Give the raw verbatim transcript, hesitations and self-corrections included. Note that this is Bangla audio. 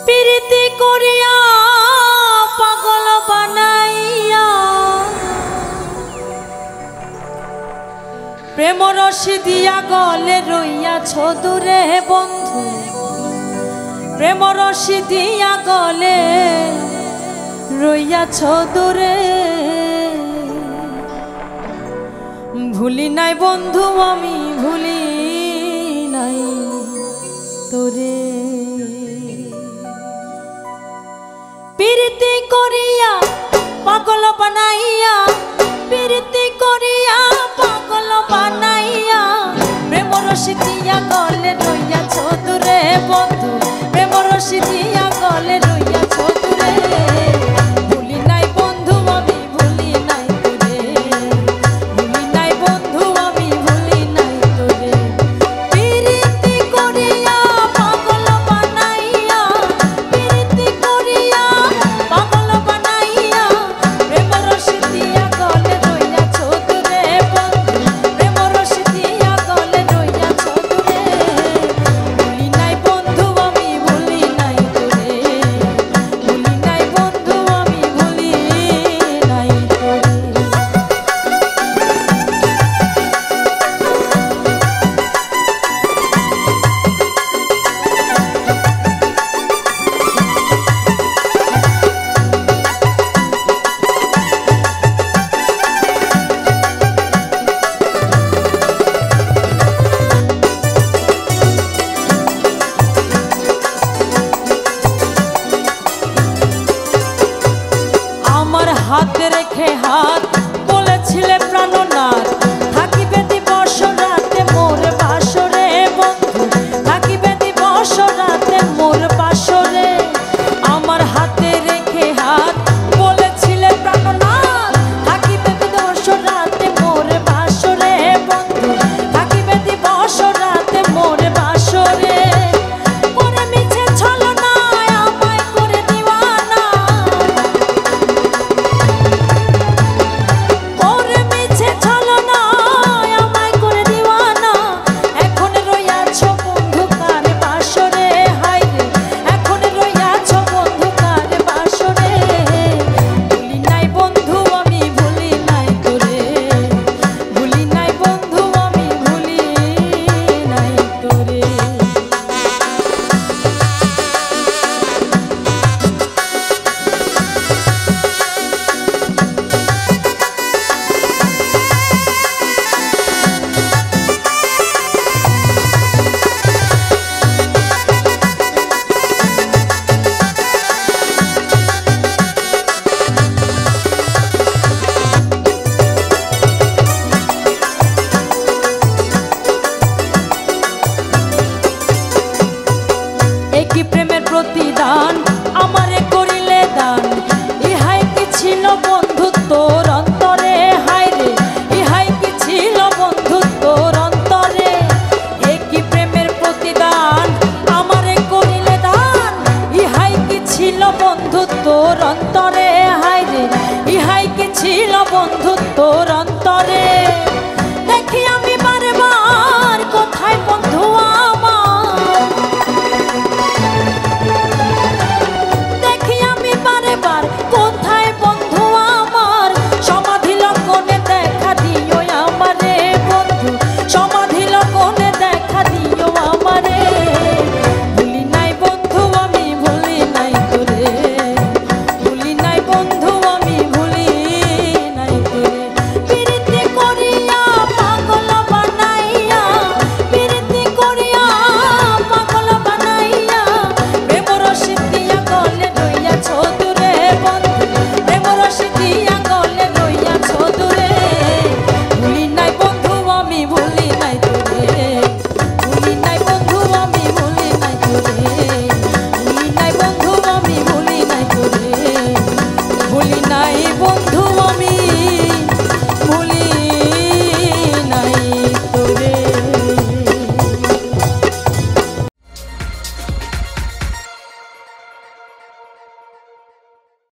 প্রীতি করিয়া পাগল বানাইয়া প্রেম রসি দিয়া গলে রইয়াছ দূরে বন্ধু, প্রেম রসি দিয়া গলে রইয়াছ দূরে। ভুলি নাই বন্ধু আমি ভুলি নাই তোরে। প্রীতি করিয়া পাগল বানাইয়া, প্রীতি করিয়া পাগল বানাইয়া প্রেম রসি দিয়া গলে রইয়াছ দূরে বন্ধু, প্রেম রসি দিয়া গলে রইয়াছ দূরে। ভুলি নাই বন্ধু আমি ভুলি নাই তোরে, ভুলি নাই বন্ধু আমি ভুলি নাই তোরে। প্রীতি করিয়া পাগল বানাইয়া, প্রীতি করিয়া পাগল বানাইয়া প্রেম রসি দিয়া গলে রইয়াছ দূরে বন্ধু, প্রেম রসি দিয়া গলে রইয়াছ দূরে। ভুলি নাই বন্ধু আমি ভুলি নাই তোরে, ভুলি নাই বন্ধু আমি ভুলি নাই তোরে। আমার হাতে রেখে হাত বলেছিলে প্রাণনাথ, থাকিবে দিবস রাতে মোর বাসরে বন্ধু, থাকিবে দিবস রাতে মোর বাসরে। আমার হাতে রেখে হাত বলেছিলে প্রাণনাথ, থাকিবে দিবস রাতে মোর বাসরে বন্ধু, থাকিবে দিবস রাতে মোর বাসরে। করে মিছে ছলনা আমায় করে দিওয়ানা, ওরে মিছে ছলনা আমায় করে দিওয়ানা। এখন রইয়াছ বন্ধু কার বাসরে, হায়রে এখন রইয়াছ বন্ধু কার বাসরে। ভুলি নাই বন্ধু আমি ভুলি নাই তোরে, ভুলি নাই বন্ধু আমি ভুলি নাই তোরে। একই প্রেমের প্রতিদান আমারে করিলে দান, ইহাই কি ছিল বন্ধু তোর অন্তরে, হায়রে ইহাই কি ছিল বন্ধু তোর অন্তরে। একই প্রেমের প্রতিদান আমারে করিলে দান, ইহাই কি ছিল বন্ধু তোর অন্তরে, হায়রে ইহাই কি ছিল বন্ধু তোর অন্তরে।